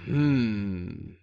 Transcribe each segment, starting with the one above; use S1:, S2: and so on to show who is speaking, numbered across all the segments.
S1: Hm.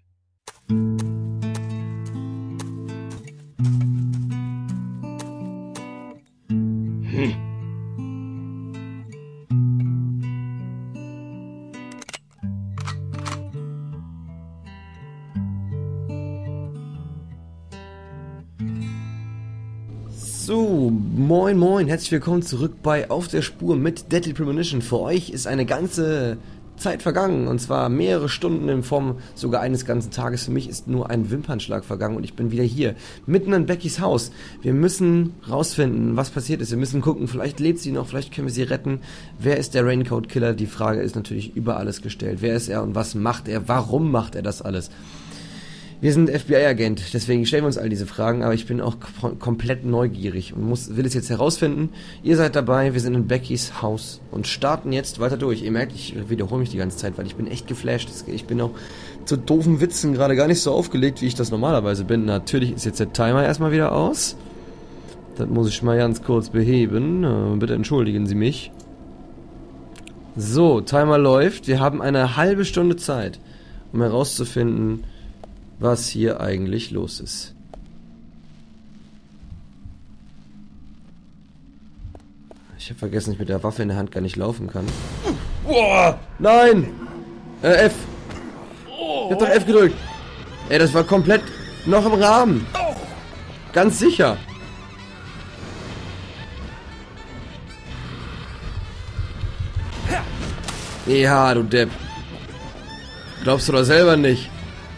S1: So, moin moin, herzlich willkommen zurück bei Auf der Spur mit Deadly Premonition. Für euch ist eine ganze Zeit vergangen, und zwar mehrere Stunden in Form sogar eines ganzen Tages. Für mich ist nur ein Wimpernschlag vergangen und ich bin wieder hier, mitten in Beckys Haus. Wir müssen rausfinden, was passiert ist. Wir müssen gucken, vielleicht lebt sie noch, vielleicht können wir sie retten. Wer ist der Raincoat Killer? Die Frage ist natürlich über alles gestellt. Wer ist er und was macht er? Warum macht er das alles? Wir sind FBI-Agent, deswegen stellen wir uns all diese Fragen, aber ich bin auch komplett neugierig und will es jetzt herausfinden. Ihr seid dabei, wir sind in Beckys Haus und starten jetzt weiter durch. Ihr merkt, ich wiederhole mich die ganze Zeit, weil ich bin echt geflasht. Ich bin auch zu doofen Witzen gerade gar nicht so aufgelegt, wie ich das normalerweise bin. Natürlich ist jetzt der Timer erstmal wieder aus. Das muss ich mal ganz kurz beheben. Bitte entschuldigen Sie mich. So, Timer läuft. Wir haben eine halbe Stunde Zeit, um herauszufinden, was hier eigentlich los ist. Ich habe vergessen, dass ich mit der Waffe in der Hand gar nicht laufen kann. Boah, nein! F. Ich hab doch F gedrückt. Ey, das war komplett noch im Rahmen. Ganz sicher. Ja, du Depp. Glaubst du doch selber nicht.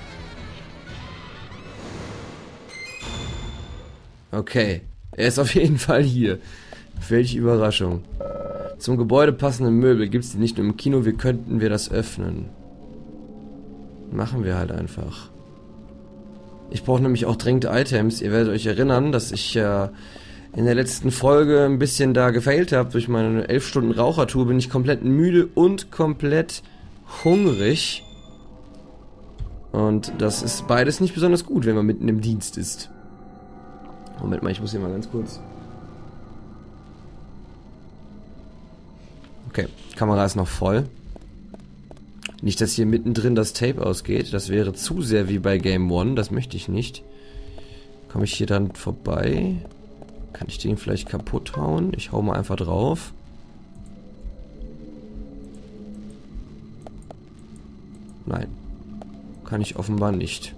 S1: Okay, er ist auf jeden Fall hier. Welche Überraschung. Zum Gebäude passende Möbel gibt es die nicht nur im Kino, wie könnten wir das öffnen? Machen wir halt einfach. Ich brauche nämlich auch dringend Items. Ihr werdet euch erinnern, dass ich in der letzten Folge ein bisschen da gefailt habe. Durch meine 11 Stunden Rauchertour bin ich komplett müde und komplett hungrig. Und das ist beides nicht besonders gut, wenn man mitten im Dienst ist. Moment mal, ich muss hier mal ganz kurz... Okay, Kamera ist noch voll. Nicht, dass hier mittendrin das Tape ausgeht. Das wäre zu sehr wie bei Game One. Das möchte ich nicht. Komme ich hier dann vorbei? Kann ich den vielleicht kaputt hauen? Ich hau mal einfach drauf. Nein. Kann ich offenbar nicht.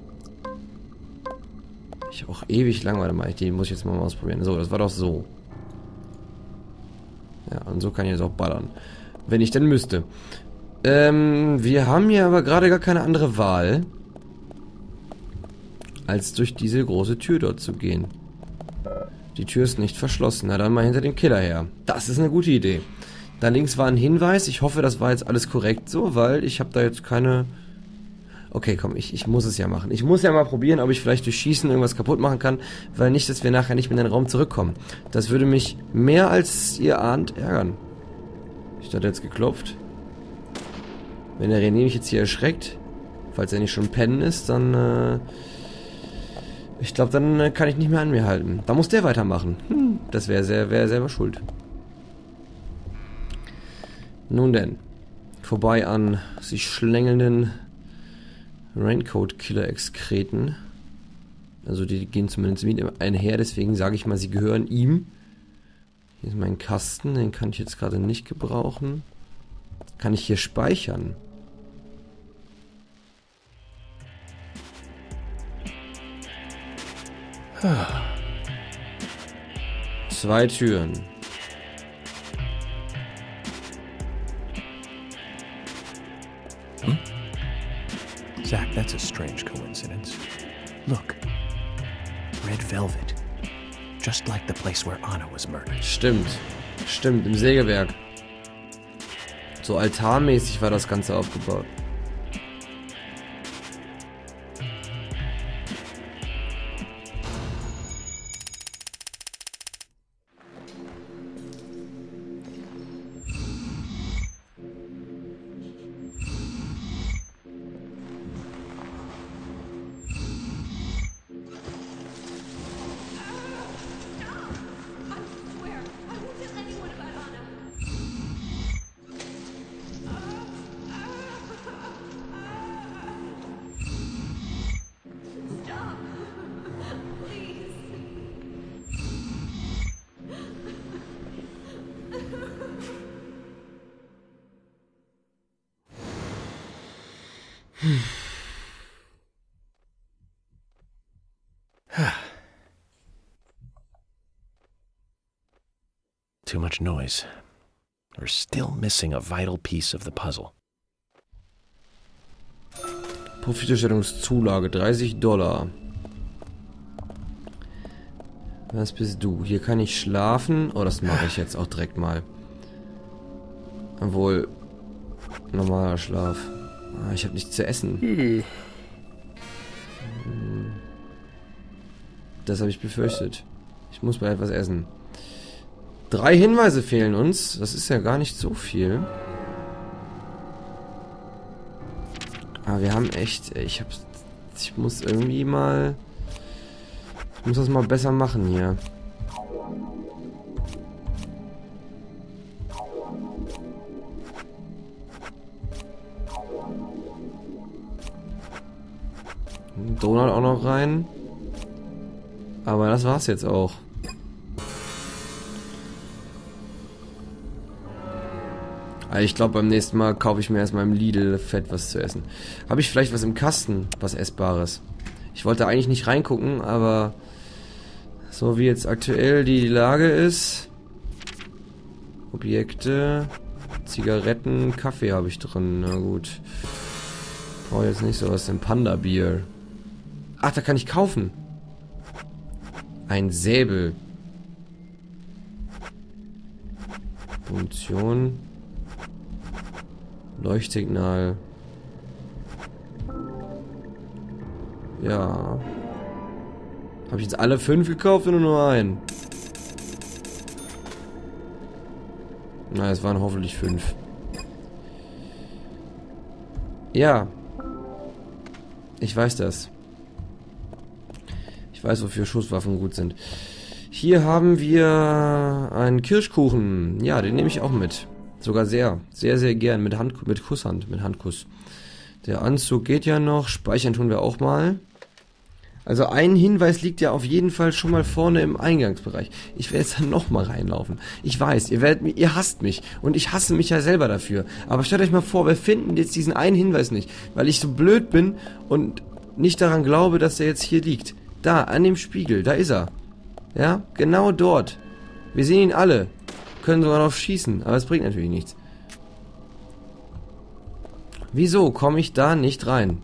S1: Ich auch ewig lang, warte mal, den muss ich jetzt mal ausprobieren. So, das war doch so. Ja, und so kann ich jetzt auch ballern. Wenn ich denn müsste. Wir haben hier aber gerade gar keine andere Wahl, als durch diese große Tür dort zu gehen. Die Tür ist nicht verschlossen. Na dann mal hinter dem Killer her. Das ist eine gute Idee. Da links war ein Hinweis. Ich hoffe, das war jetzt alles korrekt so, weil ich habe da jetzt keine... Okay, komm, ich muss es ja machen. Ich muss ja mal probieren, ob ich vielleicht durch Schießen irgendwas kaputt machen kann, weil nicht, dass wir nachher nicht mehr in den Raum zurückkommen. Das würde mich mehr als ihr ahnt ärgern. Ich hatte jetzt geklopft. Wenn der René mich jetzt hier erschreckt, falls er nicht schon pennen ist, dann, ich glaube, dann kann ich nicht mehr an mir halten. Da muss der weitermachen. Das wäre selber schuld. Nun denn, vorbei an sich schlängelnden Raincoat-Killer-Exkreten. Also die gehen zumindest mit einher, deswegen sage ich mal, sie gehören ihm. Hier ist mein Kasten, den kann ich jetzt gerade nicht gebrauchen. Kann ich hier speichern? Zwei Türen.
S2: Zach, that's a strange coincidence. Look. Red velvet. Just like the place where Anna was murdered.
S1: Stimmt. Stimmt, im Sägewerk. So altarmäßig war das Ganze aufgebaut.
S2: Too much noise. We're still missing a vital piece of the puzzle.
S1: Profiterstellungszulage, $30. Was bist du? Hier kann ich schlafen. Oh, das mache ich jetzt auch direkt mal. Obwohl, normaler Schlaf. Ah, ich habe nichts zu essen. Das habe ich befürchtet. Ich muss bald etwas essen. 3 Hinweise fehlen uns. Das ist ja gar nicht so viel. Aber wir haben echt... Ich muss irgendwie mal... Ich muss das mal besser machen hier. Donut auch noch rein. Aber das war's jetzt auch. Also ich glaube, beim nächsten Mal kaufe ich mir erstmal im Lidl fett was zu essen. Habe ich vielleicht was im Kasten, was Essbares? Ich wollte eigentlich nicht reingucken, aber so wie jetzt aktuell die Lage ist. Objekte, Zigaretten, Kaffee habe ich drin. Na gut. Brauche jetzt nicht sowas, ein Panda-Bier. Ach, da kann ich kaufen. Ein Säbel. Munition. Leuchtsignal. Ja. Habe ich jetzt alle 5 gekauft oder nur einen? Na, es waren hoffentlich 5. Ja. Ich weiß das. Ich weiß, wofür Schusswaffen gut sind. Hier haben wir einen Kirschkuchen. Ja, den nehme ich auch mit. Sogar sehr, sehr, sehr gern. Mit Kusshand, mit Handkuss. Der Anzug geht ja noch. Speichern tun wir auch mal. Also ein Hinweis liegt ja auf jeden Fall schon mal vorne im Eingangsbereich. Ich werde jetzt dann nochmal reinlaufen. Ich weiß, ihr hasst mich. Und ich hasse mich ja selber dafür. Aber stellt euch mal vor, wir finden jetzt diesen einen Hinweis nicht. Weil ich so blöd bin und nicht daran glaube, dass er jetzt hier liegt. Da, an dem Spiegel, da ist er. Ja, genau dort. Wir sehen ihn alle. Können sogar noch schießen, aber es bringt natürlich nichts. Wieso komme ich da nicht rein?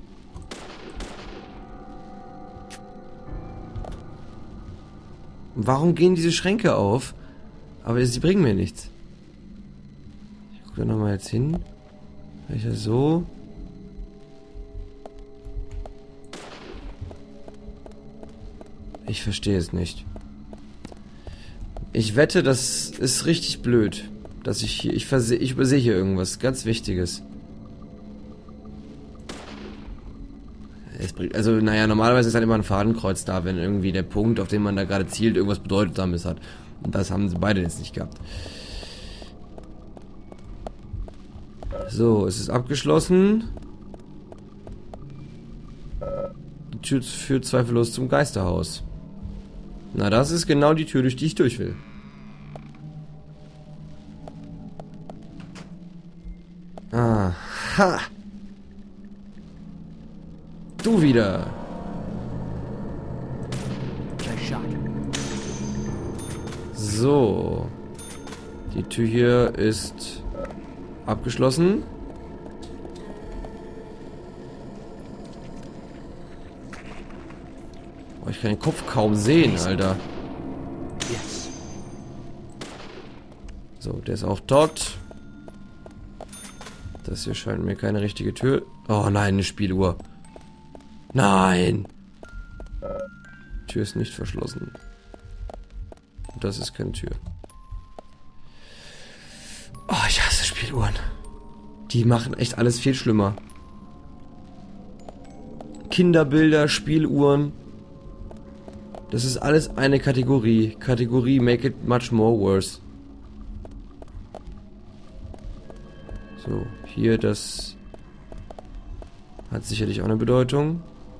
S1: Warum gehen diese Schränke auf? Aber sie bringen mir nichts. Ich gucke da nochmal jetzt hin. Welcher so? Ich verstehe es nicht. Ich wette, das ist richtig blöd, dass ich hier... Ich übersehe hier irgendwas ganz Wichtiges. Also, naja, normalerweise ist halt immer ein Fadenkreuz da, wenn irgendwie der Punkt, auf den man da gerade zielt, irgendwas Bedeutsames hat. Und das haben sie beide jetzt nicht gehabt. So, es ist abgeschlossen. Die Tür führt zweifellos zum Geisterhaus. Na, das ist genau die Tür, durch die ich durch will. Aha. Du wieder. So. Die Tür hier ist abgeschlossen. Oh, ich kann den Kopf kaum sehen, Alter. So, der ist auch dort. Das hier scheint mir keine richtige Tür. Oh nein, eine Spieluhr. Nein! Die Tür ist nicht verschlossen. Das ist keine Tür. Oh, ich hasse Spieluhren. Die machen echt alles viel schlimmer. Kinderbilder, Spieluhren. Das ist alles eine Kategorie. Kategorie make it much more worse. So, hier das hat sicherlich auch eine Bedeutung.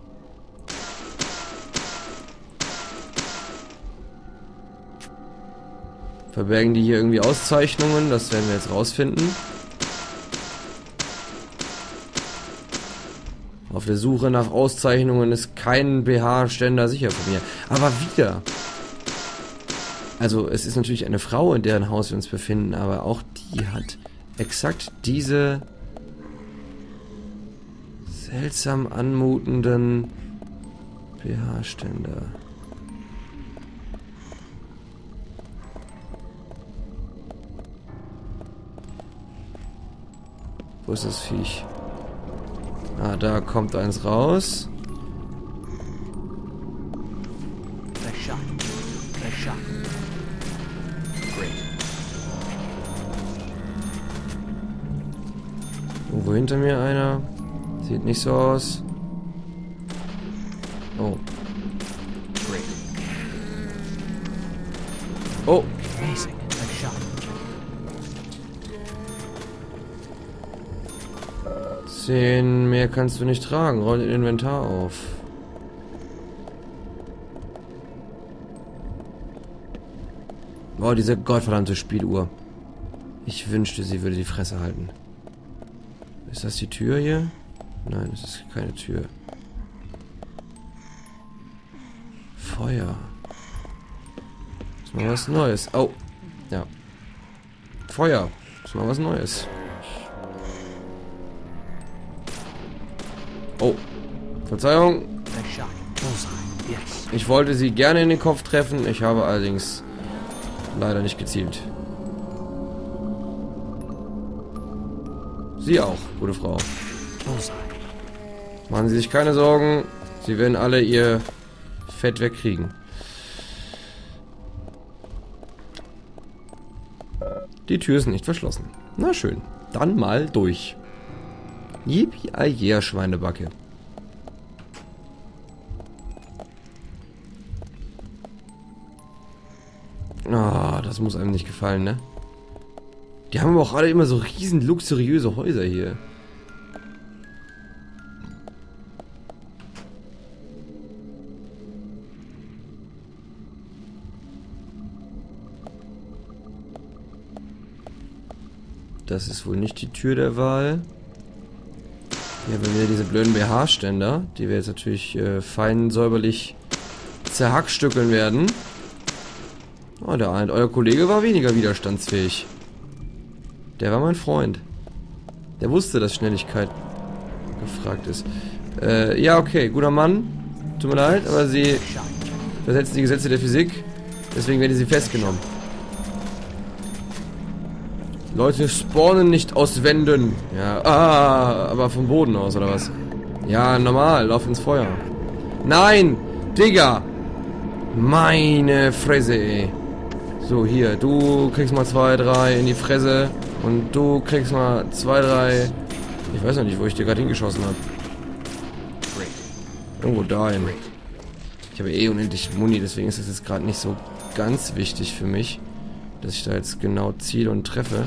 S1: Verbergen die hier irgendwie Auszeichnungen? Das werden wir jetzt rausfinden. Auf der Suche nach Auszeichnungen ist kein BH-Ständer sicher von mir. Aber wieder. Also es ist natürlich eine Frau, in deren Haus wir uns befinden, aber auch die hat exakt diese seltsam anmutenden BH-Ständer. Wo ist das Viech? Ah, da kommt eins raus. Irgendwo hinter mir einer. Sieht nicht so aus. Oh. Oh. 10 mehr kannst du nicht tragen. Roll dein Inventar auf. Boah, diese gottverdammte Spieluhr. Ich wünschte, sie würde die Fresse halten. Ist das die Tür hier? Nein, das ist keine Tür. Feuer. Ist mal was Neues. Oh. Ja. Feuer. Ist mal was Neues. Oh. Verzeihung. Ich wollte sie gerne in den Kopf treffen. Ich habe allerdings leider nicht gezielt. Sie auch, gute Frau. Machen Sie sich keine Sorgen. Sie werden alle ihr Fett wegkriegen. Die Tür ist nicht verschlossen. Na schön. Dann mal durch. Yippie, Schweinebacke. Ah, das muss einem nicht gefallen, ne? Die haben aber auch alle immer so riesen luxuriöse Häuser hier. Das ist wohl nicht die Tür der Wahl. Hier haben wir wieder diese blöden BH-Ständer, die wir jetzt natürlich fein säuberlich zerhackstückeln werden. Oh, euer Kollege war weniger widerstandsfähig. Der war mein Freund. Der wusste, dass Schnelligkeit gefragt ist. Ja, okay, guter Mann. Tut mir leid, aber Sie versetzen die Gesetze der Physik. Deswegen werden Sie festgenommen. Leute spawnen nicht aus Wänden. Ja, aber vom Boden aus, oder was? Ja, normal, lauf ins Feuer. Nein! Digga! Meine Fresse, ey. So, hier, du kriegst mal 2, 3 in die Fresse. Und du kriegst mal 2, 3... Ich weiß noch nicht, wo ich dir gerade hingeschossen habe. Irgendwo dahin. Ich habe eh unendlich Muni, deswegen ist das jetzt gerade nicht so ganz wichtig für mich, dass ich da jetzt genau ziele und treffe.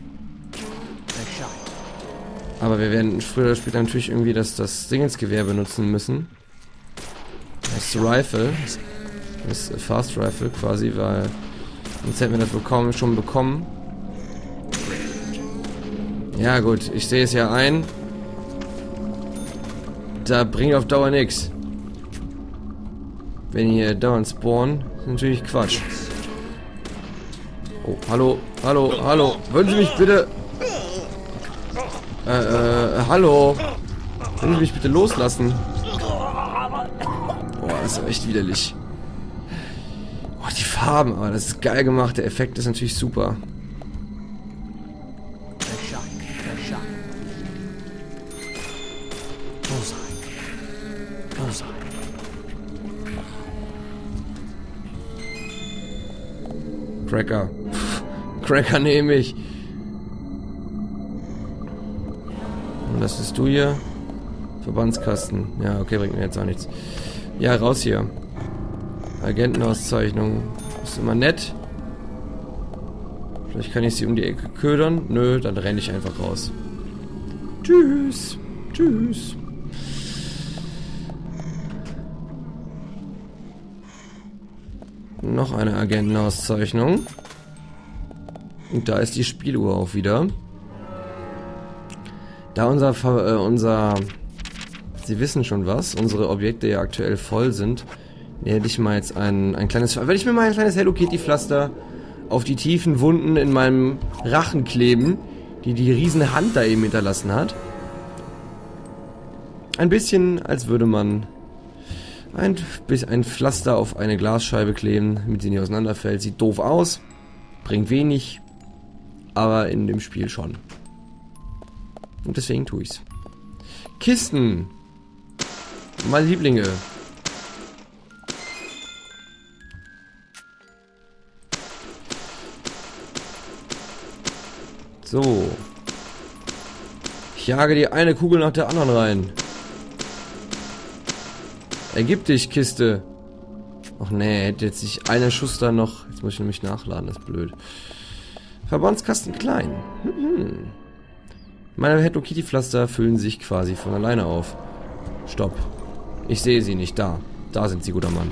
S1: Aber wir werden früher oder später natürlich irgendwie das Dingensgewehr benutzen müssen. Das Rifle. Das Fast Rifle quasi, weil sonst hätten wir das wohl kaum schon bekommen. Ja gut, ich sehe es ja ein. Da bringt auf Dauer nichts. Wenn hier dauernd spawnen, ist natürlich Quatsch. Oh, hallo, hallo, hallo. Würden Sie mich bitte... hallo. Würden Sie mich bitte loslassen? Boah, das ist echt widerlich. Boah, die Farben, aber das ist geil gemacht. Der Effekt ist natürlich super. Cracker. Cracker nehme ich. Und das bist du hier. Verbandskasten. Ja, okay, bringt mir jetzt auch nichts. Ja, raus hier. Agentenauszeichnung. Ist immer nett. Vielleicht kann ich sie um die Ecke ködern. Nö, dann renne ich einfach raus. Tschüss. Tschüss. Noch eine Agentenauszeichnung. Und da ist die Spieluhr auch wieder. Da unser Sie wissen schon was. Unsere Objekte ja aktuell voll sind. Hier hätte ich mal jetzt ein kleines... Werde ich mir mal ein kleines Hello Kitty Pflaster auf die tiefen Wunden in meinem Rachen kleben, die die riesen Hand da eben hinterlassen hat. Ein bisschen, als würde man ein Pflaster auf eine Glasscheibe kleben, damit sie nicht auseinanderfällt. Sieht doof aus, bringt wenig, aber in dem Spiel schon. Und deswegen tue ich's. Kisten. Meine Lieblinge. So. Ich jage dir eine Kugel nach der anderen rein. Ergib dich, Kiste. Ach nee, hätte jetzt nicht einer Schuss da noch... Jetzt muss ich nämlich nachladen, das ist blöd. Verbandskasten klein. Meine Hello Kitty Pflaster füllen sich quasi von alleine auf. Stopp. Ich sehe sie nicht. Da. Da sind sie, guter Mann.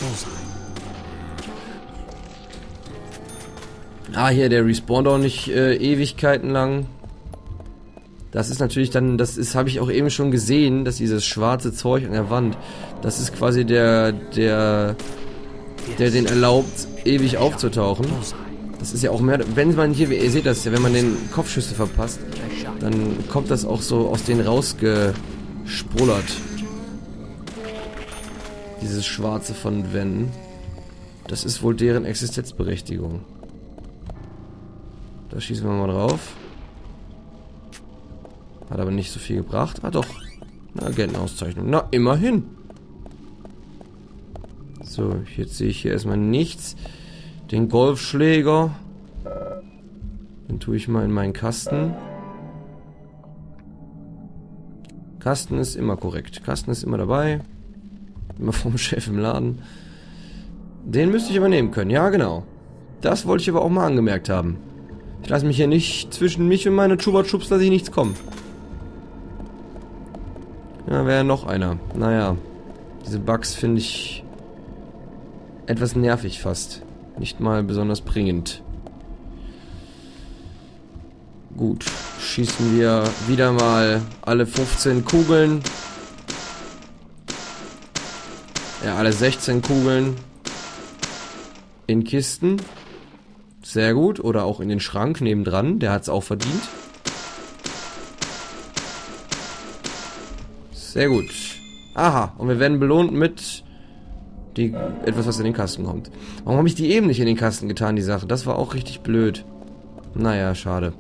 S1: Ah, hier, der respawnt auch nicht Ewigkeiten lang. Das ist natürlich dann, habe ich auch eben schon gesehen, dass dieses schwarze Zeug an der Wand, das ist quasi der den erlaubt, ewig aufzutauchen. Das ist ja auch mehr, wenn man hier, ihr seht das ja, wenn man den Kopfschüsse verpasst, dann kommt das auch so aus denen rausgespullert. Dieses Schwarze von Wänden. Das ist wohl deren Existenzberechtigung. Da schießen wir mal drauf. Hat aber nicht so viel gebracht. Ah doch. Eine Agentenauszeichnung. Na, immerhin. So, jetzt sehe ich hier erstmal nichts. Den Golfschläger. Den tue ich mal in meinen Kasten. Kasten ist immer korrekt. Kasten ist immer dabei. Immer vom Chef im Laden. Den müsste ich aber nehmen können. Ja, genau. Das wollte ich aber auch mal angemerkt haben. Ich lasse mich hier nicht zwischen mich und meine Chupa-Chups, lasse ich nichts kommen. Ja, wäre ja noch einer. Naja. Diese Bugs finde ich etwas nervig fast. Nicht mal besonders bringend. Gut. Schießen wir wieder mal alle 15 Kugeln. Ja, alle 16 Kugeln in Kisten. Sehr gut. Oder auch in den Schrank nebendran. Der hat es auch verdient. Sehr gut. Aha. Und wir werden belohnt mit etwas, was in den Kasten kommt. Warum habe ich die eben nicht in den Kasten getan, die Sache? Das war auch richtig blöd. Naja, schade.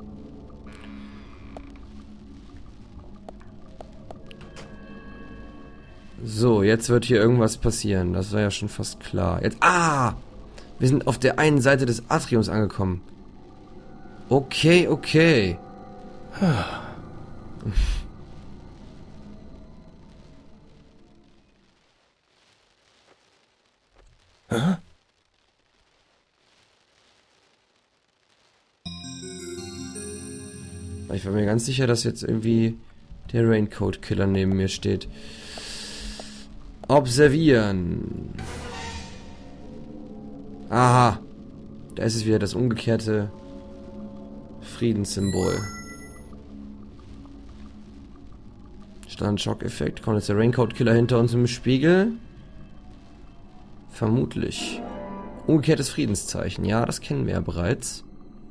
S1: So, jetzt wird hier irgendwas passieren. Das war ja schon fast klar. Jetzt... Ah! Wir sind auf der einen Seite des Atriums angekommen. Okay, okay. Ich war mir ganz sicher, dass jetzt irgendwie der Raincoat-Killer neben mir steht. Observieren. Aha. Da ist es wieder, das umgekehrte Friedenssymbol. Stand-Schock-Effekt. Kommt jetzt der Raincoat-Killer hinter uns im Spiegel? Vermutlich. Umgekehrtes Friedenszeichen. Ja, das kennen wir ja bereits.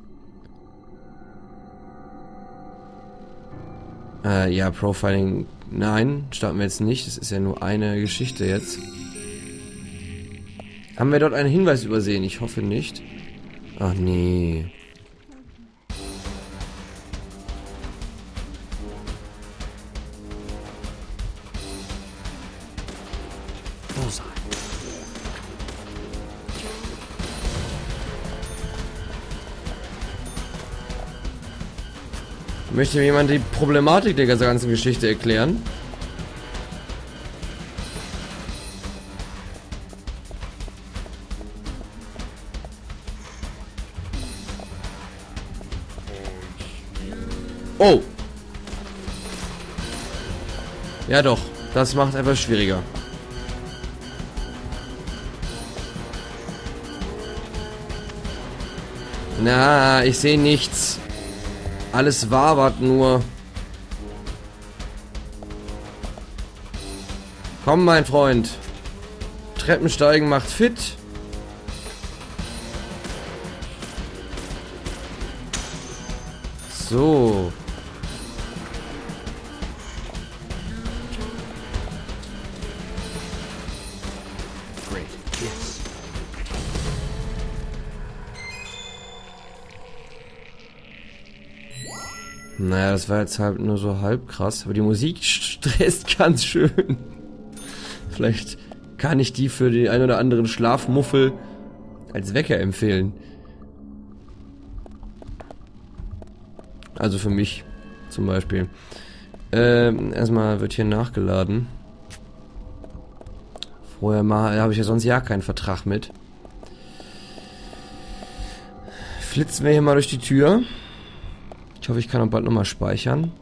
S1: Ja, Profiling. Nein, starten wir jetzt nicht. Das ist ja nur eine Geschichte jetzt. Haben wir dort einen Hinweis übersehen? Ich hoffe nicht. Ach nee. Möchte mir jemand die Problematik der ganzen Geschichte erklären? Oh! Ja doch, das macht etwas schwieriger. Na, ich sehe nichts. Alles wabert nur. Komm, mein Freund. Treppensteigen macht fit. So.
S2: Great. Yes.
S1: Naja, das war jetzt halt nur so halb krass. Aber die Musik stresst ganz schön. Vielleicht kann ich die für den ein oder anderen Schlafmuffel als Wecker empfehlen. Also für mich zum Beispiel. Erstmal wird hier nachgeladen. Vorher mal habe ich ja sonst ja keinen Vertrag mit. Flitzen wir hier mal durch die Tür. Ich hoffe, ich kann auch bald nochmal speichern.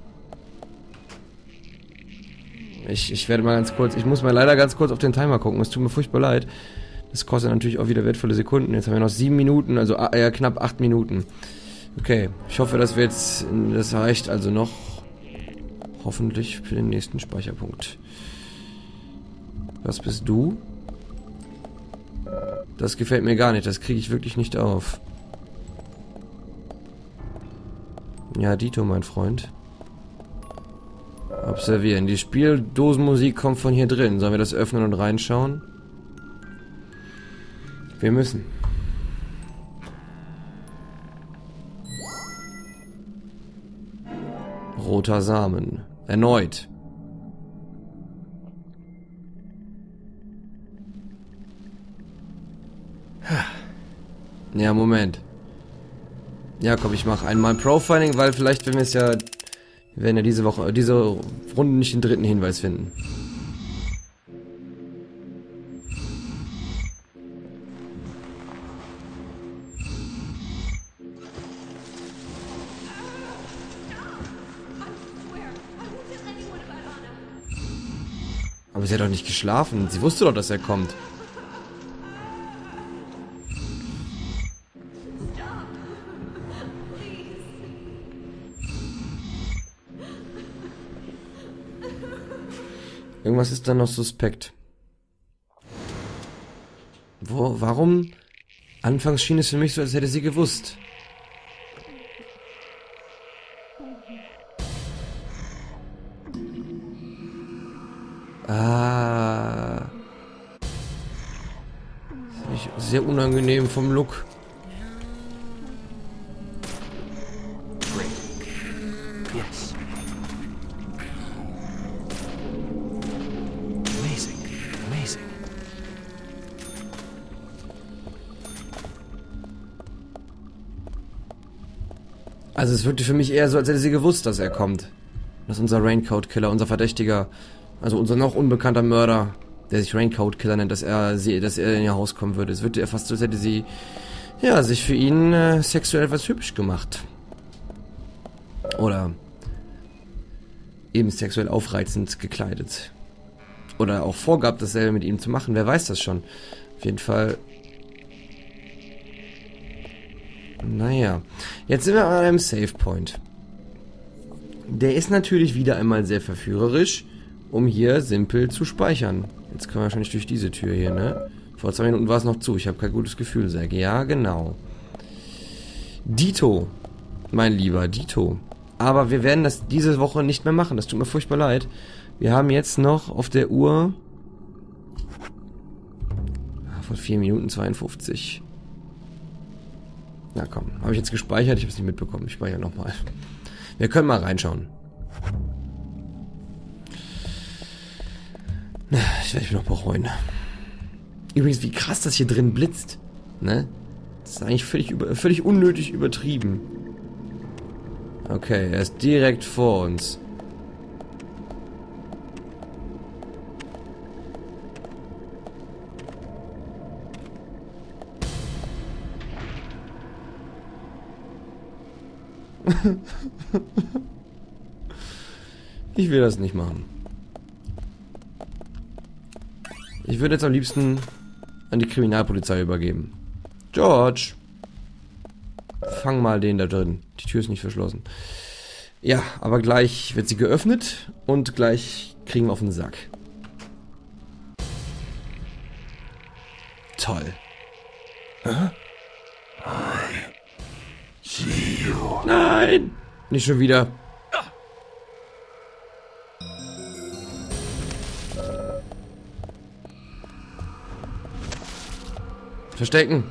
S1: Ich werde mal ganz kurz... Ich muss mal leider ganz kurz auf den Timer gucken. Es tut mir furchtbar leid. Das kostet natürlich auch wieder wertvolle Sekunden. Jetzt haben wir noch 7 Minuten, also knapp 8 Minuten. Okay, ich hoffe, dass wir jetzt... Das reicht also noch... Hoffentlich für den nächsten Speicherpunkt. Was bist du? Das gefällt mir gar nicht. Das kriege ich wirklich nicht auf. Ja, Dito, mein Freund. Observieren. Die Spieldosenmusik kommt von hier drin. Sollen wir das öffnen und reinschauen? Wir müssen. Roter Samen. Erneut. Ja, Moment. Ja, komm, ich mache einmal Profiling, weil vielleicht, wenn wir es ja... Wir werden ja diese Runde nicht den dritten Hinweis finden. Aber sie hat doch nicht geschlafen. Sie wusste doch, dass er kommt. Irgendwas ist da noch suspekt. Warum? Anfangs schien es für mich so, als hätte sie gewusst. Ah. Sehr unangenehm vom Look.
S2: Yes. Amazing. Amazing.
S1: Also es wirkte für mich eher so, als hätte sie gewusst, dass er kommt. Dass unser Raincoat-Killer, unser Verdächtiger, also unser noch unbekannter Mörder, der sich Raincoat-Killer nennt, dass er in ihr Haus kommen würde. Es wirkte eher fast so, als hätte sie, ja, sich für ihn sexuell etwas hübsch gemacht. Oder eben sexuell aufreizend gekleidet. Oder auch vorgab, dasselbe mit ihm zu machen. Wer weiß das schon. Auf jeden Fall. Naja. Jetzt sind wir an einem Save Point. Der ist natürlich wieder einmal sehr verführerisch, um hier simpel zu speichern. Jetzt können wir wahrscheinlich durch diese Tür hier, ne? Vor 2 Minuten war es noch zu. Ich habe kein gutes Gefühl, Zack. Ja, genau. Dito. Mein lieber Dito. Aber wir werden das diese Woche nicht mehr machen. Das tut mir furchtbar leid. Wir haben jetzt noch auf der Uhr von 4 Minuten 52. Na komm, habe ich jetzt gespeichert? Ich habe es nicht mitbekommen. Ich speichere nochmal. Wir können mal reinschauen. Ich werde mich noch bereuen. Übrigens, wie krass das hier drin blitzt. Ne? Das ist eigentlich völlig unnötig übertrieben. Okay, er ist direkt vor uns. Ich will das nicht machen. Ich würde jetzt am liebsten an die Kriminalpolizei übergeben. George! Fang mal den da drin. Die Tür ist nicht verschlossen. Ja, aber gleich wird sie geöffnet und gleich kriegen wir auf den Sack. toll. Nein! Nicht schon wieder. Verstecken.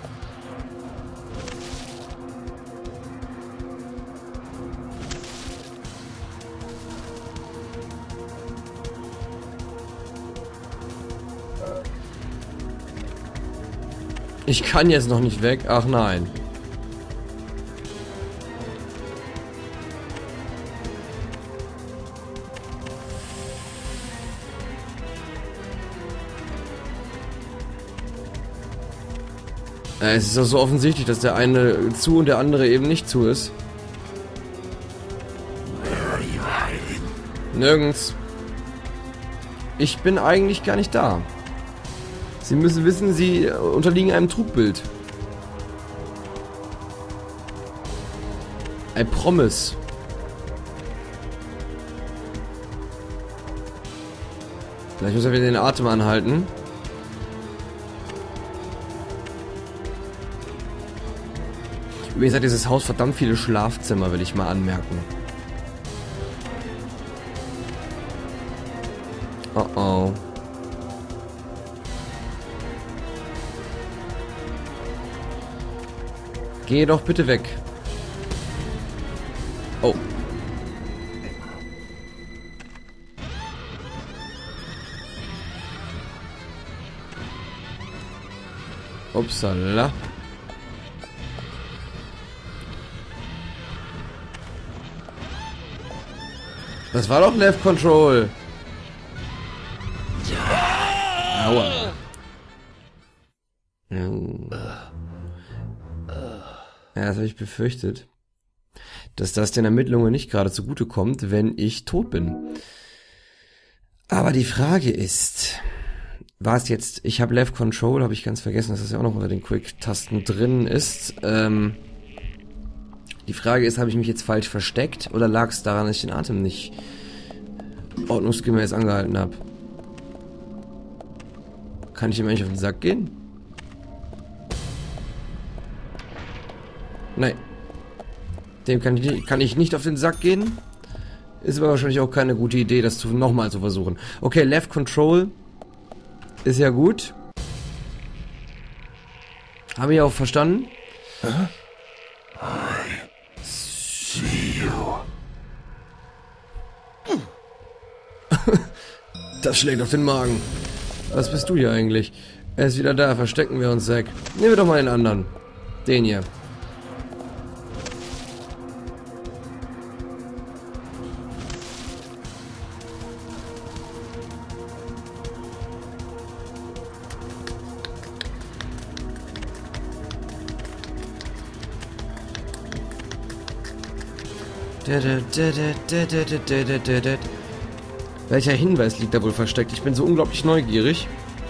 S1: Ich kann jetzt noch nicht weg. Ach nein. Es ist doch so offensichtlich, dass der eine zu und der andere eben nicht zu ist. Nirgends. Ich bin eigentlich gar nicht da. Sie müssen wissen, Sie unterliegen einem Trugbild. I promise. Vielleicht müssen wir wieder den Atem anhalten. Übrigens hat dieses Haus verdammt viele Schlafzimmer, will ich mal anmerken. Oh oh. Geh doch bitte weg. Oh. Upsala. Das war doch Left Control. Aua. Ja, das habe ich befürchtet. Dass das den Ermittlungen nicht gerade zugute kommt, wenn ich tot bin. Aber die Frage ist, war es jetzt, ich habe Left Control, habe ich ganz vergessen, dass das ja auch noch unter den Quick-Tasten drin ist. Die Frage ist, habe ich mich jetzt falsch versteckt oder lag es daran, dass ich den Atem nicht ordnungsgemäß angehalten habe? Kann ich ihm eigentlich auf den Sack gehen? Nein. Dem kann ich nicht auf den Sack gehen. Ist aber wahrscheinlich auch keine gute Idee, das nochmal zu versuchen. Okay, Left Control ist ja gut. Habe ich auch verstanden. Das schlägt auf den Magen. Was bist du hier eigentlich? Er ist wieder da, verstecken wir uns, Zack. Nehmen wir doch mal den anderen. Den hier. Welcher Hinweis liegt da wohl versteckt? Ich bin so unglaublich neugierig.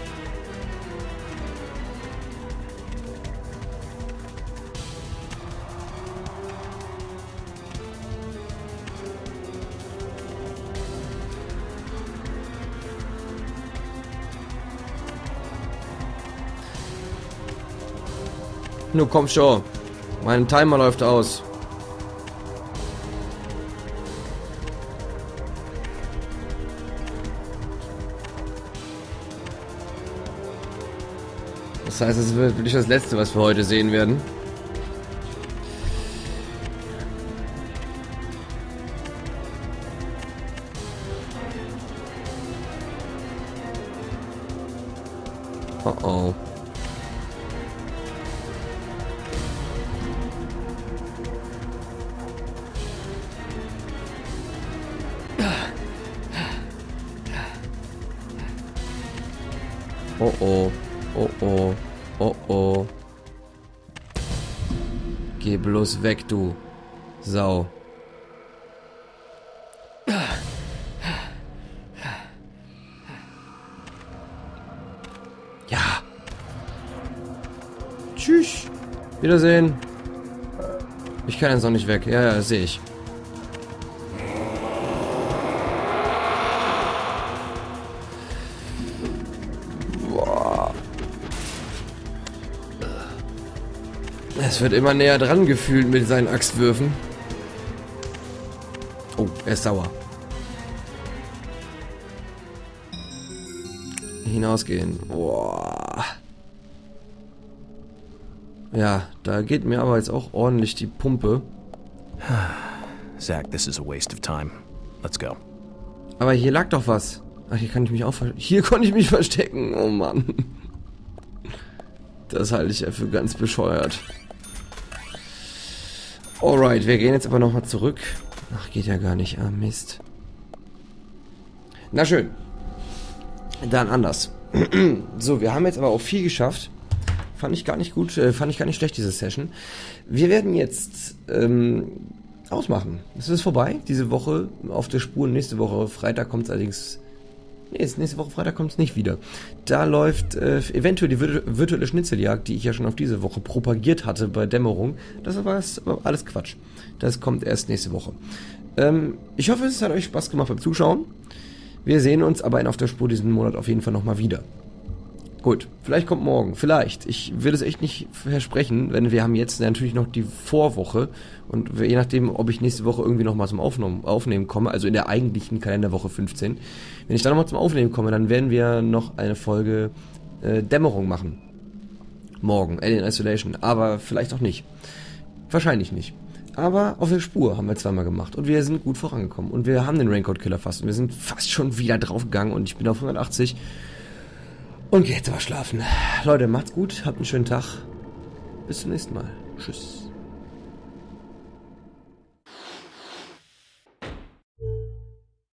S1: Nur komm schon. Mein Timer läuft aus. Das heißt, es wird wirklich das Letzte, was wir heute sehen werden. Oh oh. Oh oh. Oh oh. Oh oh. Geh bloß weg, du Sau. Ja. Tschüss. Wiedersehen. Ich kann jetzt noch nicht weg. Ja, ja, das sehe ich. Es wird immer näher dran gefühlt mit seinen Axtwürfen. Oh, er ist sauer. Hinausgehen. Boah. Ja, da geht mir aber jetzt auch ordentlich die Pumpe.
S2: Zach, this is a waste of time. Let's go.
S1: Aber hier lag doch was. Ach, hier kann ich mich auch hier konnte ich mich verstecken. Oh Mann. Das halte ich ja für ganz bescheuert. Alright, wir gehen jetzt aber nochmal zurück. Ach, geht ja gar nicht. Ah, Mist. Na schön. Dann anders. So, wir haben jetzt aber auch viel geschafft. Fand ich gar nicht gut, fand ich gar nicht schlecht, diese Session. Wir werden jetzt ausmachen. Es ist vorbei, diese Woche auf der Spur. Nächste Woche Freitag kommt es allerdings... Nee, nächste Woche Freitag kommt es nicht wieder. Da läuft eventuell die virtuelle Schnitzeljagd, die ich ja schon auf diese Woche propagiert hatte bei Dämmerung. Das ist aber alles Quatsch. Das kommt erst nächste Woche. Ich hoffe, es hat euch Spaß gemacht beim Zuschauen. Wir sehen uns aber in Auf der Spur diesen Monat auf jeden Fall nochmal wieder. Gut, vielleicht kommt morgen, vielleicht. Ich will es echt nicht versprechen, denn wir haben jetzt natürlich noch die Vorwoche und je nachdem, ob ich nächste Woche irgendwie nochmal zum Aufnehmen komme, also in der eigentlichen Kalenderwoche 15, wenn ich dann nochmal zum Aufnehmen komme, dann werden wir noch eine Folge Dämmerung machen. Morgen, Alien Isolation, aber vielleicht auch nicht. Wahrscheinlich nicht. Aber Auf der Spur haben wir zweimal gemacht und wir sind gut vorangekommen und wir haben den Raincoat Killer fast und wir sind fast schon wieder draufgegangen und ich bin auf 180. Und gehe jetzt aber schlafen. Leute, macht's gut, habt einen schönen Tag. Bis zum nächsten Mal. Tschüss.